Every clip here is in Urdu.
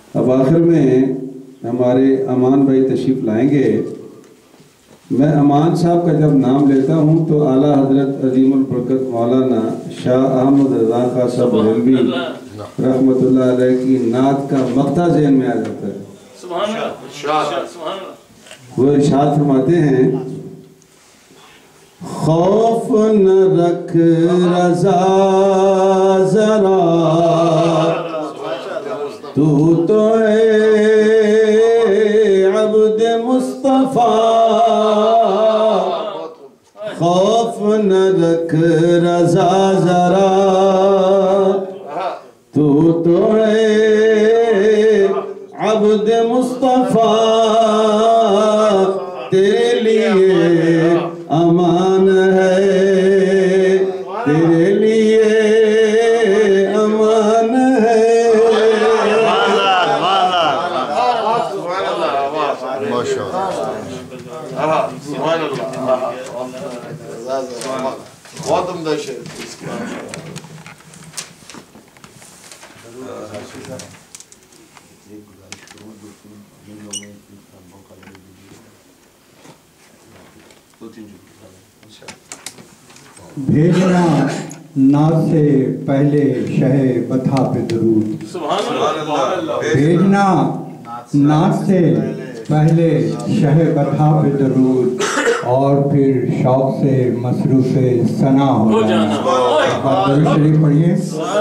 اب آخر میں ہمارے امان بھائی تشریف لائیں گے. میں امان صاحب کا جب نام لیتا ہوں تو اعلیٰ حضرت عظیم البرکت مولانا شاہ احمد رضا خان صاحب بریلوی رحمۃ اللہ علیہ کی نعت کا مقطع ذہن میں آ جاتا ہے. وہ ارشاد فرماتے ہیں خوف نہ رکھ رضا ذرا تو ہے عبد مصطفیٰ. خوف نہ رکھ رضا ذرا تو ہے عبد مصطفیٰ. تیرے لیے امان ہے, تیرے لیے امان ہے. بہت عمدہ شعر. بھیجنا نعت سے پہلے شہ بتا پہ درود. بھیجنا نعت سے پہلے شہ بتا پہ درود اور پھر شوق سے مصروف ثنا ہو جانا. درود شریف پڑھیے.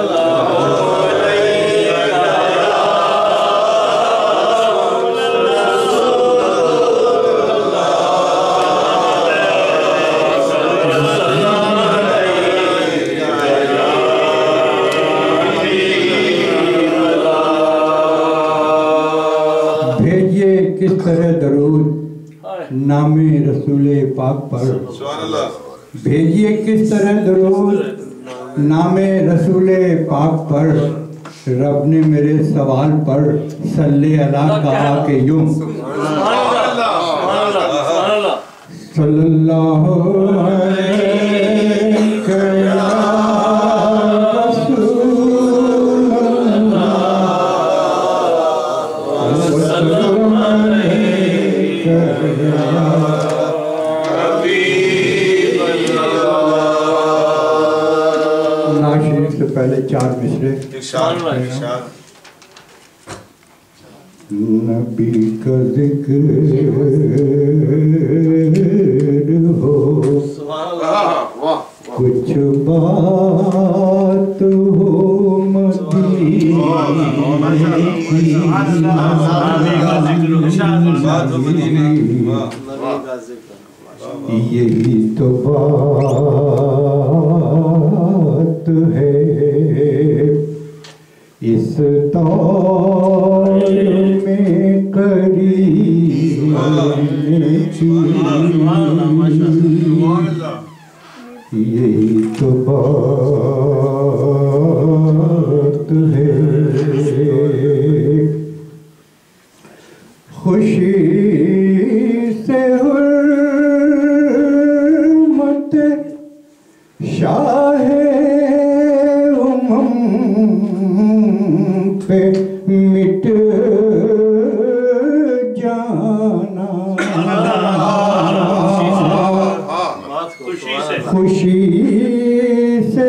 کس طرح درود نام رسول پاک پر. بھیجیے کس طرح درود نام رسول پاک پر. رب نے میرے سوال پر صلی اللہ کہا کہ یوں صلی اللہ پہلے 4 مصرے. نبی کا ذکر ہو کچھ بات ہو مدینے کی, یہی تو بات ہے اس دور میں قریب کی. یہی تو بات ہے خوشی سے حرمت شاہ پہ مٹ جانا. خوشی سے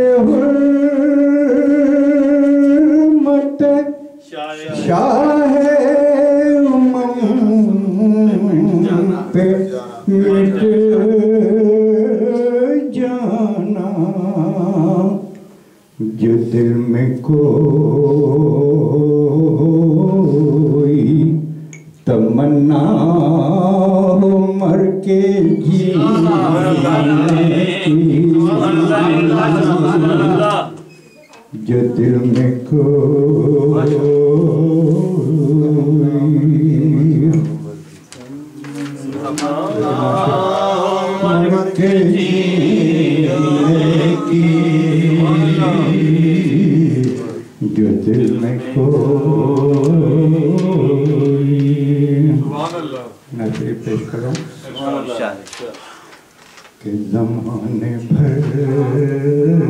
حرمت شاہ پہ مٹ جانا. جو دل میں کوئی تمنا ہو مر کے جینے کی, جو دل میں کوئی مر کے جینے کی, جو دل میں کوئی. میں پیش کروں کہ زمانے بھر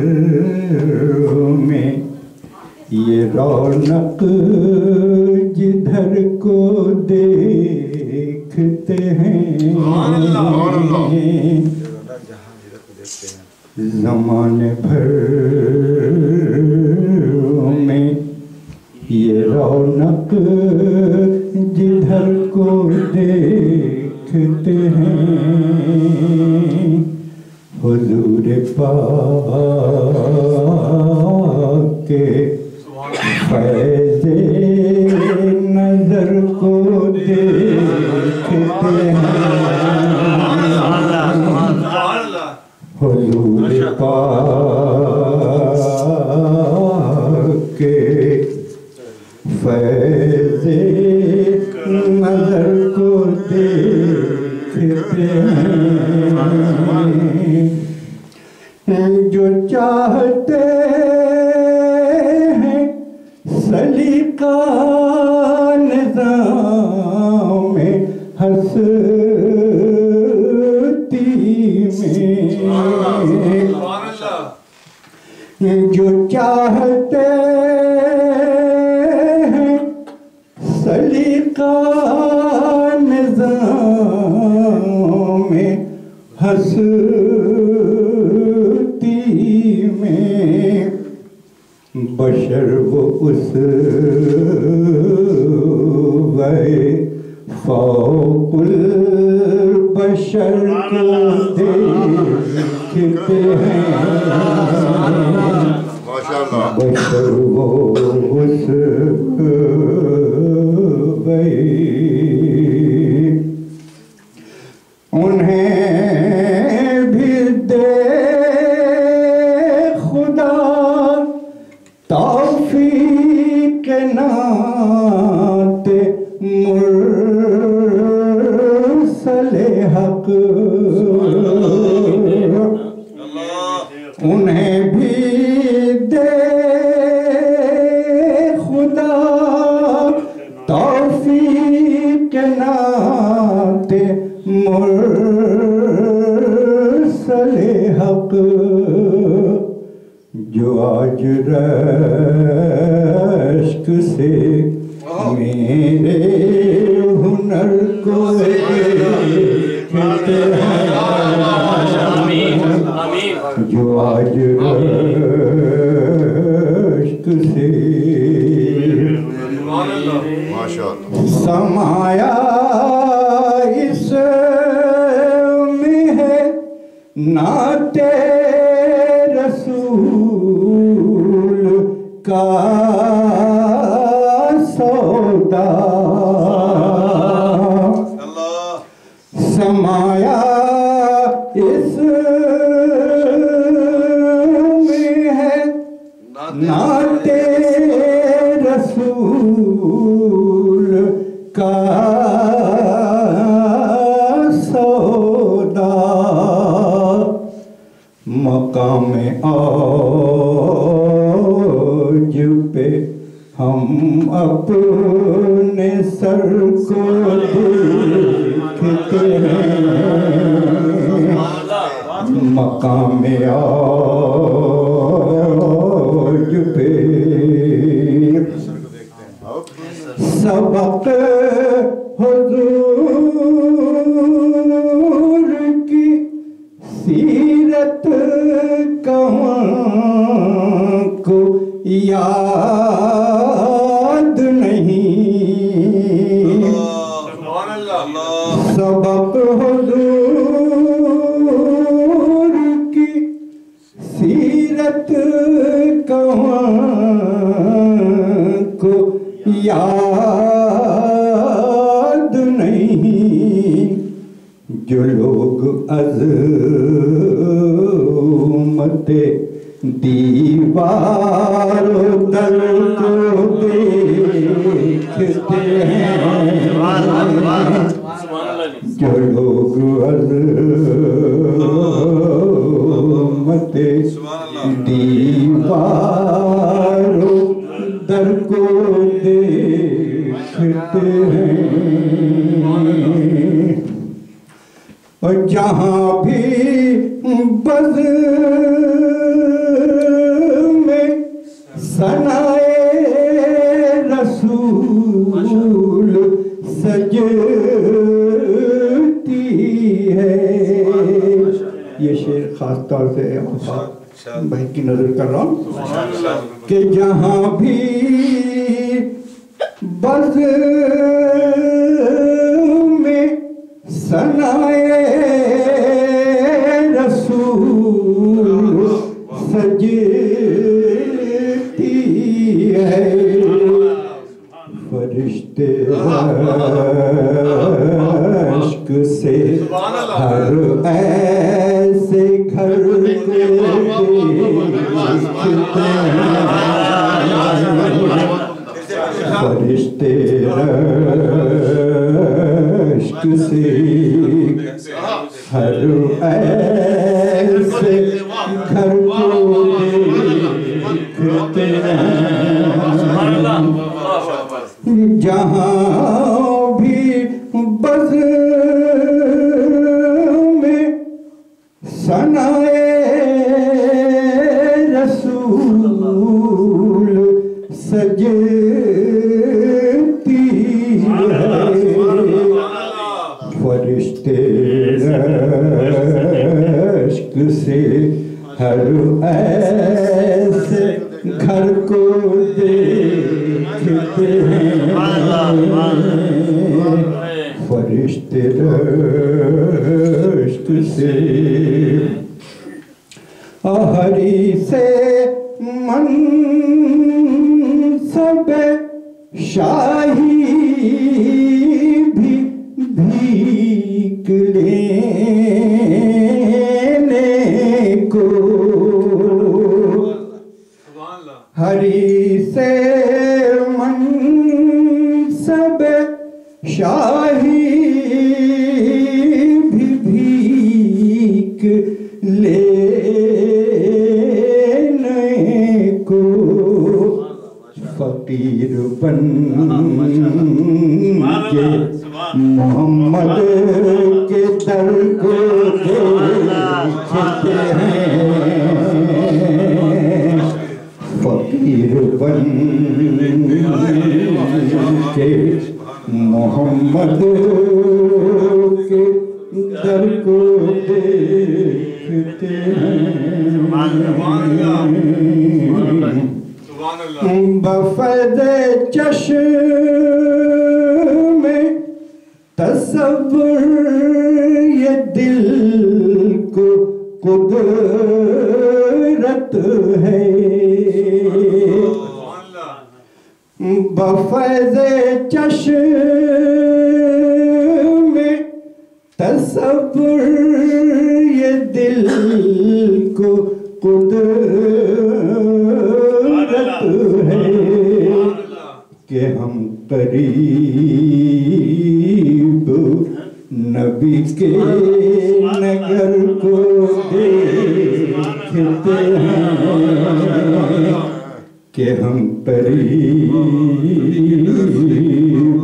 میں یہ رونق جدھر کو دیکھتے ہیں زمانے بھر میں یہ رونق جدھر کو دیکھتے ہیں حضور پاک کے فیض نظر کو دیکھتے ہیں حضور پاک کے فیض نظر کو دیکھتے ہیں جو چاہتے ہیں سلیقہ نظام ہستی میں جو چاہتے ہیں سلیقہ نظام ہستی میں بشر وہ اس فوق البشر کو دیکھتے ہیں بشر وہ اس انہیں بھی دے خدا توفیق نعت مرسل حق انہیں بھی دے خدا توفیق نعت مرسل حق جو آج رشک سے میرے ہنر کو دیکھتے ہیں جو آج رشک سے سمایا اس میں ہے نعت رسول کا سودا سمایا اس میں ہے نعت رسول کا سودا مقام اوج پہ ہم اپنے سر کو دیکھتے ہیں مقام اوج پہ سبق حضور کی سیرت کہاں کو یاد نہیں سبق حضور کی سیرت کہاں کو یاد نہیں جو لوگ عظمت دیوار در کو دیکھتے ہیں جو لوگ عظمت دیوار در کو دیکھتے ہیں اور جہاں بھی بز میں ثنائے رسول رسول سجتی ہے. یہ شعر خاص طور سے بھائی کی نظر کر رہا ہوں کہ جہاں بھی بز میں ثنائے رسول سجتی ہے. فرشتے عشق سے ہر ایسے گھر کو دیکھتے ہیں. فرشتے عشق سے ہر ایسے گھر کو دیکھتے ہیں. جہاں بھی بز میں ثنائے رسول سجتی ہے. فرشتے عشق سے ہر ایسے گھر کو دیکھتے ہیں. فرشتے عشق سے ہری سے منصب شاہی بھی بھیک لینے کو. ہری سے منصب شاہی بھی بھیک لینے کو. فقیر بن کے محمد کے در کو دیکھتے ہیں. فقیر بن کے محمد کے در کو دیکھتے ہیں. بفید چشم تصور یہ دل کو قدرت ہے. بفید چشم تصور یہ دل کو قدرت ہے کہ ہم قریب نبی کے نگر کو دیکھتے ہیں. کہ ہم قریب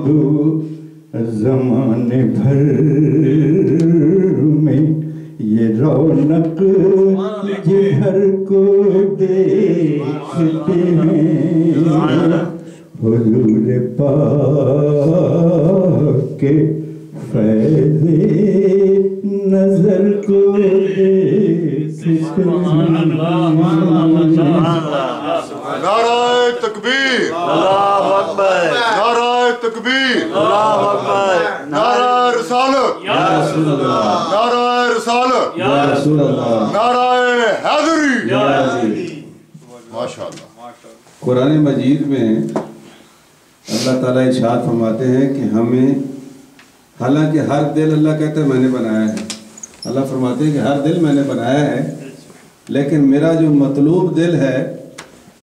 زمانے بھر میں یہ رونق جہر کو دیکھتے ہیں. حضور پاک کے فیض نظر کو دیکھتے ہیں. نعرہ تکبیر، اللہ اکبر، نعرہ تکبیر، اللہ اکبر، نعرہ رسالت، یا رسول اللہ، نعرہ رسالت، یا رسول اللہ، نعرہ حیدری. یا حیدری. ماشاءاللہ. قرآن مجید میں اللہ تعالیٰ ارشاد فرماتے ہیں کہ ہمیں، حالانکہ ہر دل اللہ کہتا ہے میں نے بنایا ہے، اللہ فرماتے ہیں کہ ہر دل میں نے بنایا ہے، لیکن میرا جو مطلوب دل ہے